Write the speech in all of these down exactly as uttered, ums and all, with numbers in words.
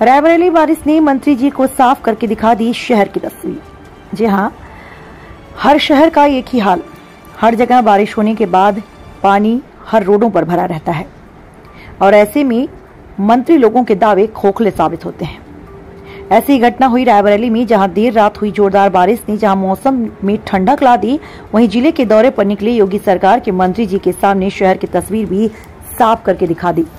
रायबरेली बारिश ने मंत्री जी को साफ करके दिखा दी शहर की तस्वीर। जी हां, हर शहर का एक ही हाल। हर जगह बारिश होने के बाद पानी हर रोडों पर भरा रहता है और ऐसे में मंत्री लोगों के दावे खोखले साबित होते हैं। ऐसी घटना हुई रायबरेली में, जहां देर रात हुई जोरदार बारिश ने जहां मौसम में ठंडक ला दी, वहीं जिले के दौरे पर निकले योगी सरकार के मंत्री जी के सामने शहर की तस्वीर भी साफ करके दिखा दी।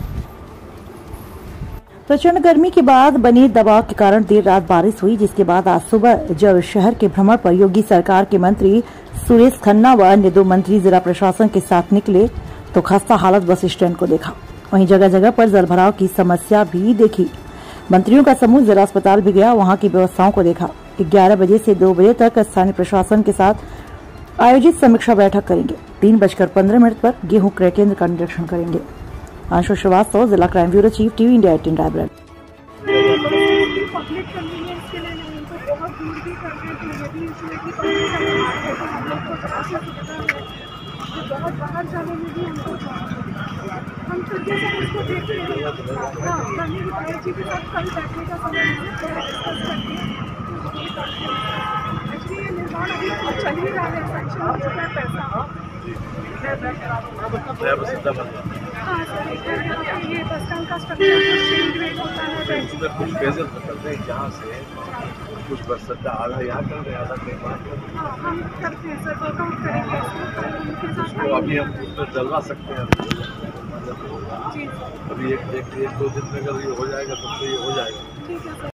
प्रचंड गर्मी के बाद बने दबाव के कारण देर रात बारिश हुई, जिसके बाद आज सुबह जब शहर के भ्रमण पर योगी सरकार के मंत्री सुरेश खन्ना व अन्य दो मंत्री जिला प्रशासन के साथ निकले तो खस्ता हालत बस स्टैंड को देखा। वहीं जगह जगह पर जलभराव की समस्या भी देखी। मंत्रियों का समूह जिला अस्पताल भी गया, वहां की व्यवस्थाओं को देखा। ग्यारह बजे से दो बजे तक स्थानीय प्रशासन के साथ आयोजित समीक्षा बैठक करेंगे। तीन बजकर पंद्रह मिनट पर गेहूं क्रय केंद्र का निरीक्षण करेंगे। आशु श्रीवास्तव, जिला crime bureau chief, TV India eighteen Raebareli. Public convenience के लिए नहीं, उनको बहुत दूर भी कर रहे थे, ये भी इसलिए कि पब्लिक का बीमार है तो हम लोग को थोड़ा सा सुविधा है कि बहुत बाहर जाने में भी हमको हम खुद के साथ उसको देखते हैं। हाँ, हमने विधायक जी के साथ कल बैठने का समय डिस्कस करके एक्चुअली ये निर्माण अभी चल ही रहा है, सैंक्शन हो चुका है पैसा। हाँ सर, ये बस स्टैंड का स्ट्रक्चर होता है, उसमें कुछ फेजल करते हैं, जहाँ से कुछ बस सद्दा आधा यहाँ कर रहे हैं, आधा कहीं बात कर रहे हैं। हाँ, हम करते हैं सर, वर्कआउट करेंगे उनके साथ। तो अभी हम उसमें डलवा सकते हैं जी, अभी एक एक एक दो दिन में अगर ये हो जाएगा तब तो ये हो जाएगा। ठीक है सर।